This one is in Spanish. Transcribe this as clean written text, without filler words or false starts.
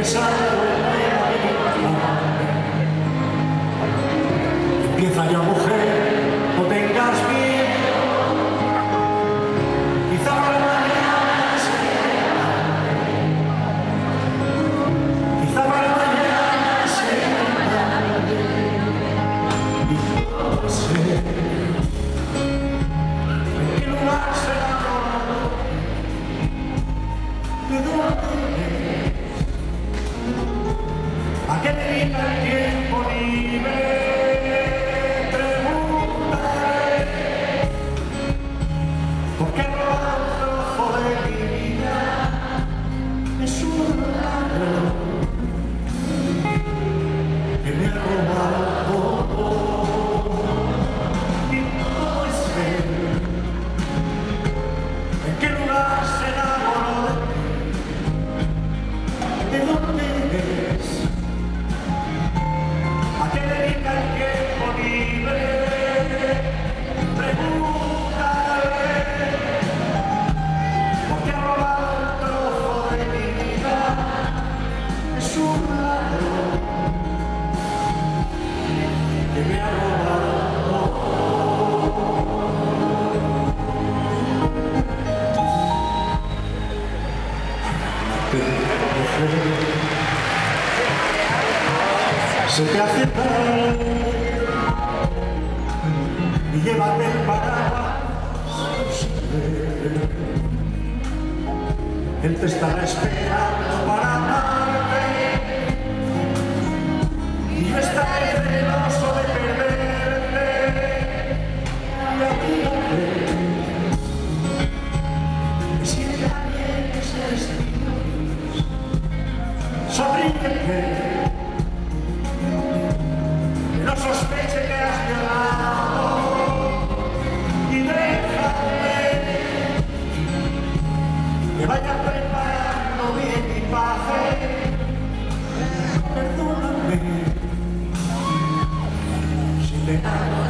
pensando empieza ya, mujer, no tengas miedo, quizá para mañana sea tarde, quizá para mañana sea tarde, y no sé en qué lugar será todo, de dónde es, a qué dedica el tiempo libre. Se te hace tarde y llévate el paraguas. Él te estará esperando para amarte y yo estaré celoso de perderte. Y anímate, que si ella viene ese destino, sonríete. No sospeche que has llorado y déjame que vaya preparando mi equipaje. Perdóname si te hago